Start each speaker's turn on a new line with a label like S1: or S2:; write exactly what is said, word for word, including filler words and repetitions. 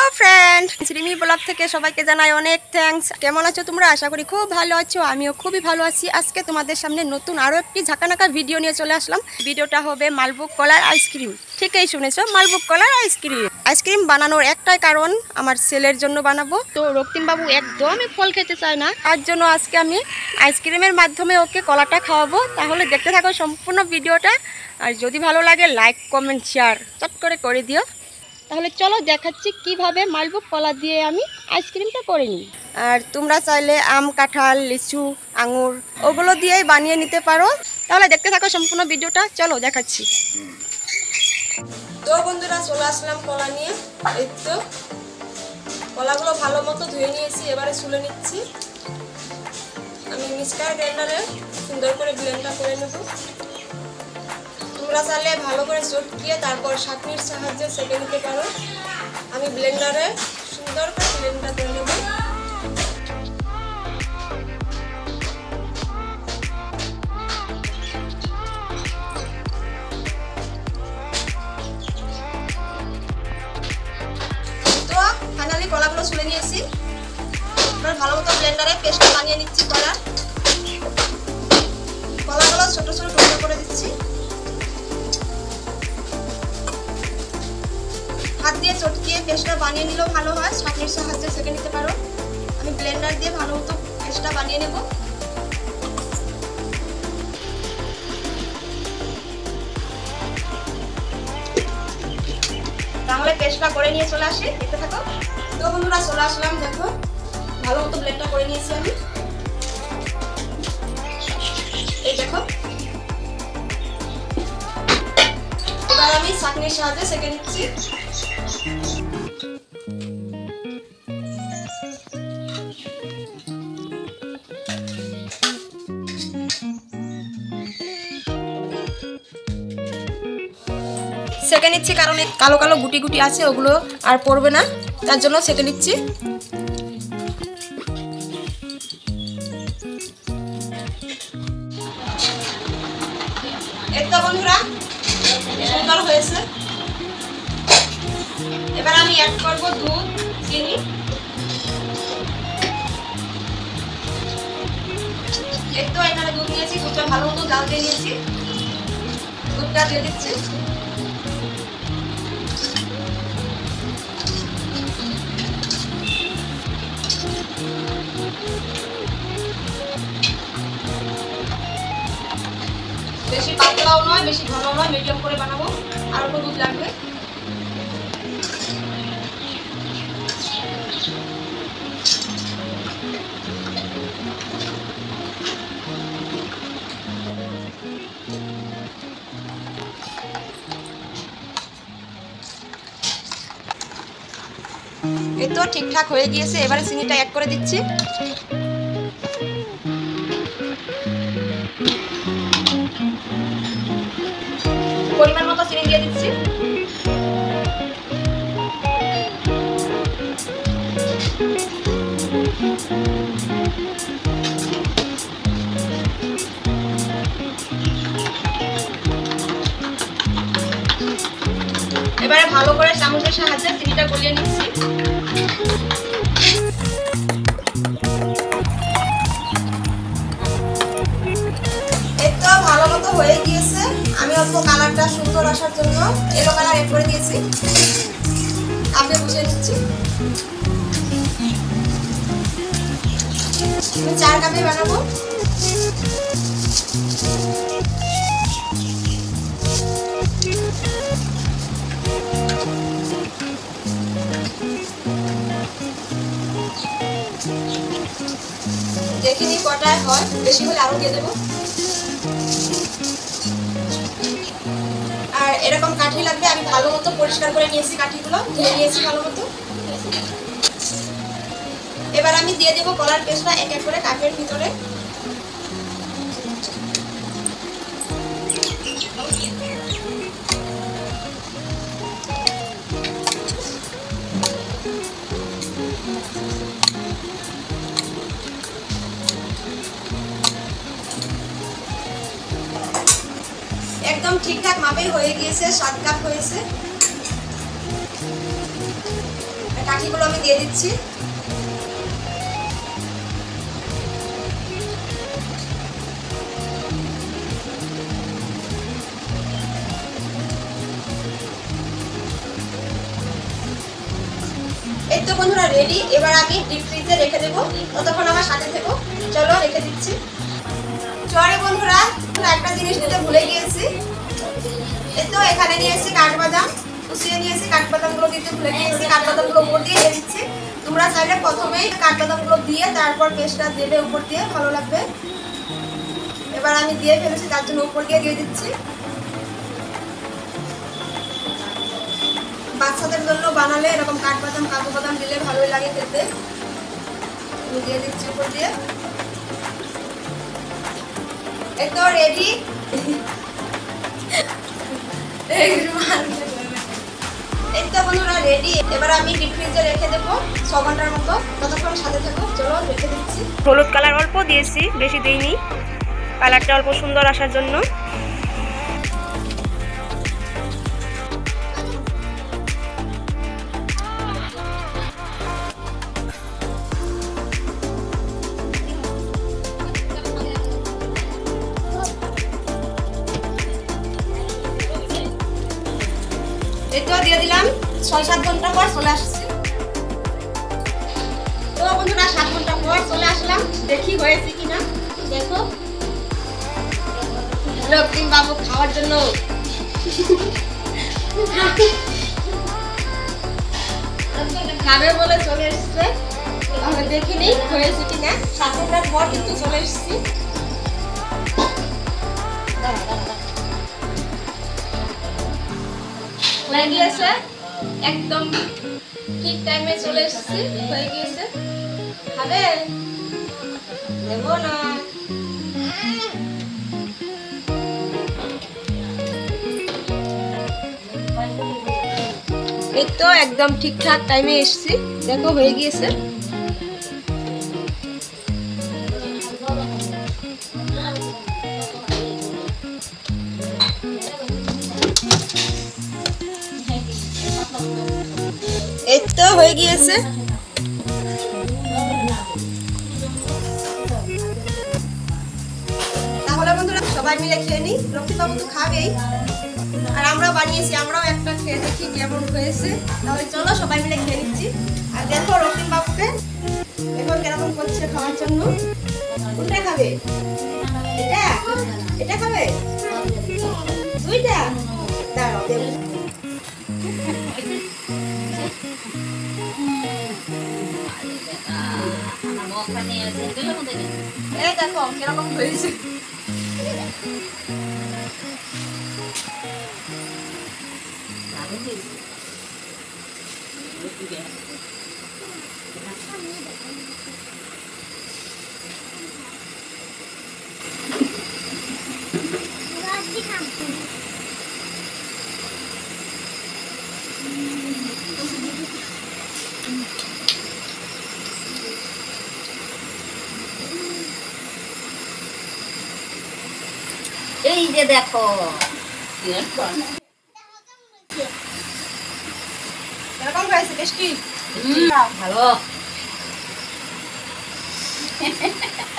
S1: Friend Shrimi blog থেকে সবাইকে জানাই অনেক থ্যাঙ্কস। কেমন আছো তোমরা? আশা করি খুব ভালো আছো। আমিও খুবই ভালো আছি। আজকে তোমাদের সামনে নতুন আরো একটি ঝাঁকানাকা ভিডিও নিয়ে চলে আসলাম। ভিডিওটা হবে মালভোগ কলার আইসক্রিম। ঠিকই শুনেছো, মালভোগ কলার আইসক্রিম। আইসক্রিম বানানোর একটাই কারণ, আমার ছেলের জন্য বানাবো। তো রক্তিম বাবু একদমই ফল খেতে চায় না, তার জন্য আজকে আমি আইসক্রিমের মাধ্যমে ওকে কলাটা খাওয়াবো। তাহলে দেখতে থাকো সম্পূর্ণ ভিডিওটা। আর যদি ভালো লাগে লাইক কমেন্ট শেয়ার চট করে করে দিও। তাহলে চলো দেখাচ্ছি কিভাবে মালভোগ কলা দিয়ে আমি আইসক্রিমটা করে নিই। আর তোমরা চাইলে আম, কাঁঠাল, লিচু, আঙুর ওগুলো দিয়েই বানিয়ে নিতে পারো। তাহলে দেখতে থাকো সম্পূর্ণ ভিডিওটা, চলো দেখাচ্ছি। তো বন্ধুরা চলে আসলাম কলা নিয়ে। এই তো কলাগুলো ভালো মতো ধুয়ে নিয়েছি, এবারে ছুলে নিচ্ছি। আমি মিক্সার গ্রাইন্ডারে সুন্দর করে ব্লেন্ডটা করে নেব। তোমরা চাইলে ভালো করে চটকিয়ে তারপর ছাঁকনির সাহায্যে সেঁকে নিতে পারো। আমি ব্লেন্ডারে সুন্দর করে ব্লেন্ডটা করে নেব। তো ফাইনালি কলাগুলো ছুলে নিয়েছি। এবার ভালো মতো ব্লেন্ডারে পেস্টটা বানিয়ে নিচ্ছি কলার। কলাগুলো ছোট ছোট টুকরো করে দিচ্ছি। হাত দিয়ে চটকিয়ে পেস্টটা বানিয়ে নিলেও ভালো হয়, ছাঁকনির সাহায্যে সেঁকে নিতে পারো। আমি ব্লেন্ডার দিয়ে ভালো মতো পেস্টটা বানিয়ে নেব। তাহলে পেস্টটা করে নিয়ে চলে আসি, দেখতে থাকো। তো বন্ধুরা চলে আসলাম, দেখো ভালো মতো ব্লেন্ডটা করে নিয়েছি আমি। এই দেখো, এবার আমি ছাঁকনির সাহায্যে সেঁকে নিচ্ছি। সেঁকে নিচ্ছি কারণ কালো কালো গুটি গুটি আছে, ওগুলো আর পড়বে না, তার জন্য সেঁকে নিচ্ছি। এই তো বন্ধুরা সুন্দর হয়েছে। এবার আমি অ্যাড করব দুধ, চিনি। এই তো এখানে দুধ নিয়েছি, দুধটা ভালো মতো জাল দিয়ে নিয়েছি। দুধটা দিয়ে দিচ্ছি। বেশি পাতলাও নয় বেশি ঘনও নয়, মিডিয়াম করে বানাবো। আর অল্প দুধ লাগবে। এই তো ঠিকঠাক হয়ে গিয়েছে। এবারে চিনিটা অ্যাড করে দিচ্ছি। পরিমাণ মতো চিনি দিয়ে দিচ্ছি। এবারে ভালো করে চামচের সাহায্যে চিনিটা গলিয়ে নিচ্ছি। এই তো ভালো মতো হয়ে গিয়েছে। আমি অল্প কালারটা সুন্দর আসার জন্য ইয়েলো কালার অ্যাড করে দিয়েছি। কাপে বসিয়ে নিচ্ছি। আমি চার কাপে বানাবো। দেখিনি কটায় হয়, বেশি হলে আরো দিয়ে দেবো। আর এরকম কাঠি লাগবে। আমি ভালো মতো পরিষ্কার করে নিয়েছি, কাঠিগুলো ধুয়ে নিয়েছি ভালো মতো। এবার আমি দিয়ে দেবো কলার পেস্টটা এক এক করে কাপের ভিতরে। একদম ঠিকঠাক মাপে হয়ে গিয়েছে, সাত কাপ হয়েছে। বাকিগুলো আমি দিয়ে দিচ্ছি। এই তো বন্ধুরা রেডি। এবার আমি ডিপ ফ্রিজে রেখে দেবো, ততক্ষণ আমার সাথে থেকো। চলো রেখে দিচ্ছি। চলে বন্ধুরা, একটা জিনিস দিতে ভুলে গিয়েছি। এই তো এখানে নিয়ে এসেছি কাঠবাদাম, কুচিয়ে নিয়ে এসেছি। কাঠবাদামগুলো দিতে ভুলে গিয়েছি, কাঠবাদামগুলো উপর দিয়ে দিয়ে দিচ্ছি। তোমরা চাইলে প্রথমেই কাঠবাদামগুলো দিয়ে তারপর পেস্টটা দেবে উপর দিয়ে, ভালো লাগবে। এবার আমি দিয়ে ফেলেছি, তার জন্য উপর দিয়ে দিয়ে দিচ্ছি। বাচ্চাদের জন্য বানালে এরকম কাঠবাদাম কাজু বাদাম দিলে ভালোই লাগে খেতে। আমি দিয়ে দিচ্ছি উপর দিয়ে। এই তো রেডি। এই তো বন্ধুরা রেডি। এবার আমি ডিপ ফ্রিজে রেখে দেবো ছ ঘন্টার মতো, ততক্ষণ সাথে থাকো। চলো রেখে দিচ্ছি।
S2: হলুদ কালার অল্প দিয়েছি, বেশি দিইনি, কালারটা অল্প সুন্দর আসার জন্য।
S1: এটা দিয়ে দিলাম। ছয় সাত ঘন্টা পর চলে আসছি। তো বন্ধুরা সাত ঘন্টা পর চলে আসলাম, দেখি হয়েছে কিনা। দেখো রক্তিম বাবু খাওয়ার জন্য খাবে বলে চলে এসছে। তাহলে দেখি নেই হয়েছে কিনা। সাত ঘন্টার পর কিন্তু চলে এসছি। হয়ে গিয়েছে, একদম ঠিক টাইমে চলে এসেছি। হয়ে গিয়েছে। খাবে দেবো না। এই তো একদম ঠিকঠাক টাইমে এসেছি। দেখো হয়ে গিয়েছে। এই তো হয়ে গিয়েছে। তাহলে বন্ধুরা সবাই মিলে খেয়ে নিই। রক্তিম বাবু তো খাবেই, আর আমরাও বানিয়েছি, আমরাও একটা খেয়ে দেখি কেমন হয়েছে। তাহলে চলো সবাই মিলে খেয়ে নিচ্ছি। আর দেখো রক্তিম বাবুকে এখন কেরকম করছে খাওয়ার জন্য। কোনটা খাবে? এটা এটা খাবে? দুইটা দাঁড়াও দেবো। এই দেখো কিরকম হয়েছে।
S3: এই যে দেখো
S1: এরকম হয়েছে টেস্টি।
S3: ভালো